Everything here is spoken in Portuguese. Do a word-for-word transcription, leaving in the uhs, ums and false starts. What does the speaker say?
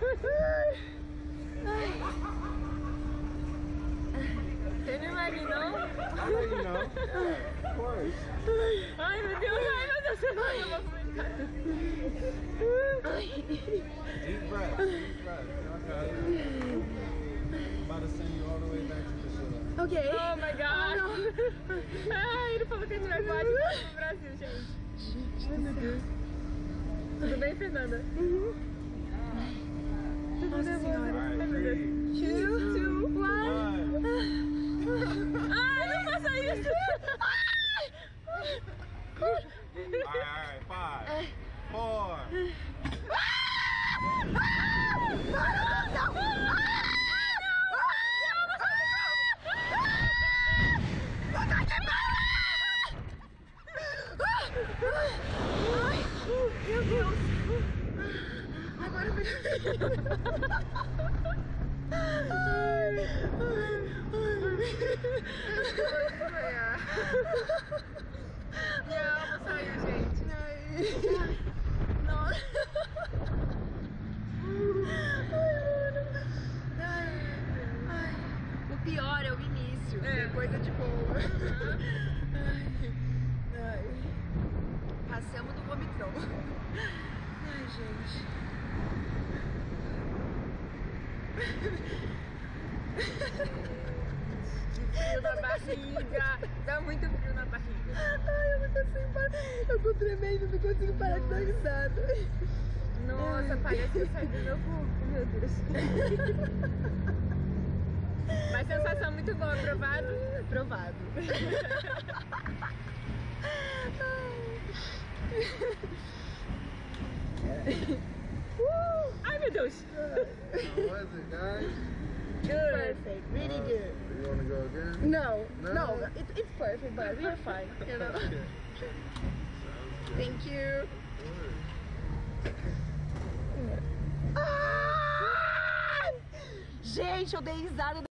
Can you imagine, no? I already know. Yeah, of course. Ai, meu Deus, ai, meu Deus, você vai, eu vou comentar. Deep breath, deep breath. Okay. I'm about to send you all the way back to the show. Ok. Oh my god. Oh, ai, ele falou que a gente vai voar de novo no Brasil, gente. Ai, meu Deus. Tudo bem, Fernanda? Uhum. Nossa senhora. All right, Ai, meu Deus. three, Two, two, one. one. Ai, não faça isso. All right, all right, five, four. Ai, meu Deus. Agora eu Ai, ai, minha alma saiu, gente. Ai. Nossa. Ai, ai. O pior é o início, é. Depois é de boa. Ai, ai. Passamos do vomitão. Ai, gente. Que frio na barriga. Dá muito frio na barriga. Ai, eu não consigo parar. Eu tô tremendo, não consigo parar de dar risada. Nossa, parece que eu saí do meu corpo, meu Deus. Mas sensação muito boa, provado? Provado. uh, ai, meu Deus. How was it, guys? Good. Perfect, really uh, good. You want to go again? No, no, no it, it's perfect, but we're fine, you know. Okay. Thank you. Ah! Gente, eu dei risada.